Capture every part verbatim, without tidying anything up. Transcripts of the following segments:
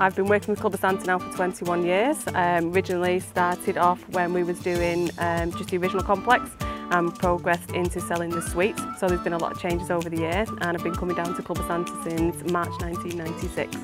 I've been working with Club Santa now for twenty-one years. Um, originally started off when we was doing um, just the original complex and progressed into selling the suite. So there's been a lot of changes over the years, and I've been coming down to Club Santa since March nineteen ninety-six.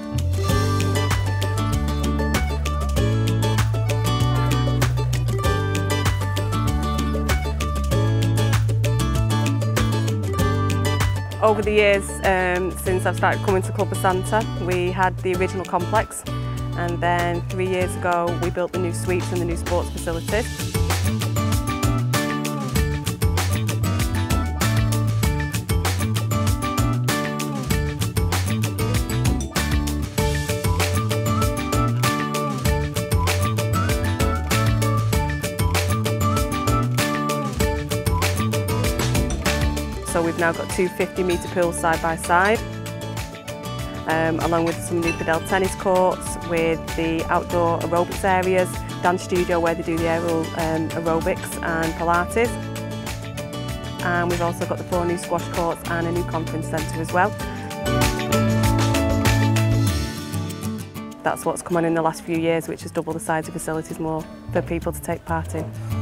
Over the years, um, since I've started coming to Club Santa, we had the original complex, and then three years ago we built the new suites and the new sports facilities. So we've now got two fifty metre pools side by side, um, along with some new padel tennis courts, with the outdoor aerobics areas, dance studio where they do the aero um, aerobics and Pilates. And we've also got the four new squash courts and a new conference centre as well. That's what's come on in the last few years, which has doubled the size of facilities more for people to take part in.